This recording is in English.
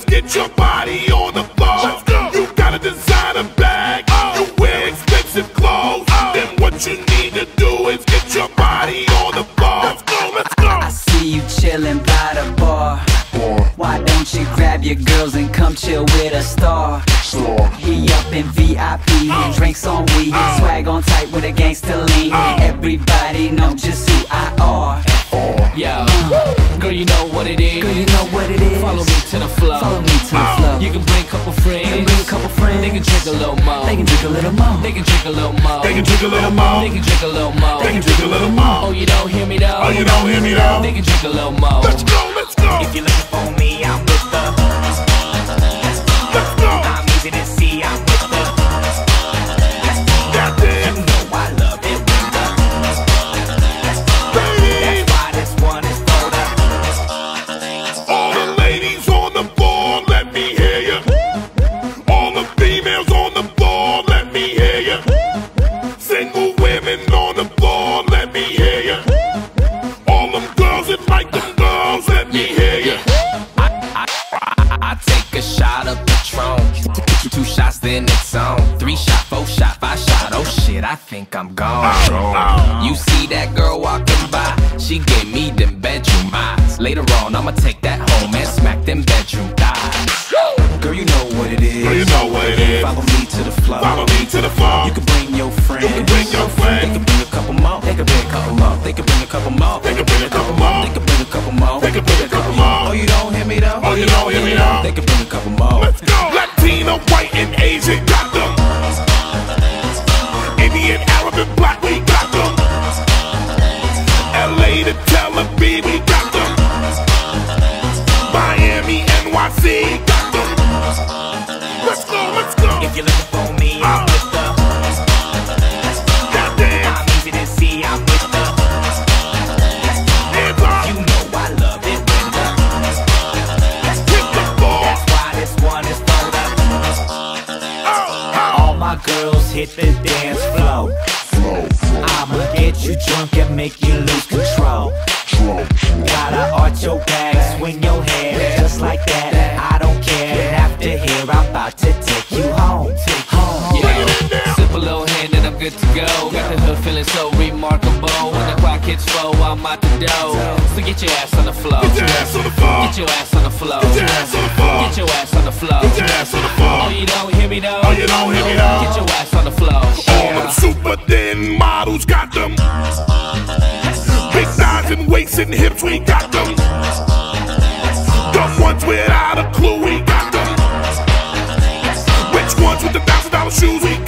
get your body on the floor. Let's go. You got a designer bag, you wear expensive clothes. Then what you need to do is get your body on the floor. Let's go, let's go. I see you chillin' by the bar. Why don't you grab your girls and come chill with a star? He up in VIP, drinks on weed, swag on tight with a gangster lean. Everybody know just who I are. Yo, girl, you know what it is. Girl, you know what it is. Follow me to the flow. Follow me to the flow. You can bring a couple friends. You can bring a couple friends. They can drink a little more. They can drink a little more. They can drink a little more. They can drink a little more. They can drink a little more. They can drink a little more. Oh, you don't hear me though. Oh, you don't hear me though. They can drink a little more. Let's go, let's go. If you're looking for me, I'm with the. Let's go. I'm easy to see, I'm with the. Goddamn. You know I love it when the. That's why this one is for the. All the ladies on the floor, let me hear you. All the females on the floor, let me hear you. Single women on the floor, let me hear you. All them girls that like them girls, let me hear you. I take a shot of Patron, 2 shots then it's on, 3 shot, 4 shot, 5 shot, oh shit, I think I'm gone. You see that girl walking by, she gave me them bedroom eyes. Later on, I'ma take that home and smack them bedroom thighs. Girl, you know what it is. Girl, you know what it is. Follow me to the floor. Follow me to the floor. You can bring your friends. You can bring your friends. They can bring a couple more. They can bring a couple more. They can bring a couple more. They can bring a couple more. They can bring a couple more. They can bring a couple more. Oh, you don't hear me though. Oh, you don't hear me though. They can bring a couple more. Let's go. Latino, white, and Asian got them. Indian, Arab, and black, we got them. LA to Tel Aviv, we got them. Miami, NYC, got them. Let's go, let's go. If you're looking for me, I'm with the. Goddamn. I'm easy to see, I'm with the. Hands up. You know I love it when the. Hit the floor. That's why this one is for the. All my girls hit the dance floor. I'ma get you drunk and make you lose control. Gotta arch your back, swing your head just like that. I don't care. After here, I'm about to take you home. Yeah, sip a little hand and I'm good to go. Got the hood feeling so remarkable. When the clock hits 4, I'm out the door. So get your ass on the floor. Get your ass on the floor. Get your ass on the floor. Get your ass on the floor. Get your ass on the floor. Get your ass on the floor. Oh, you don't hear me though. Oh, you don't hear me though. Get your ass on the floor. All them super thin models got them. Big thighs and waists and hips, we got them. Dumb ones without a clue, we got them. Rich ones with the $1,000 shoes, we got them.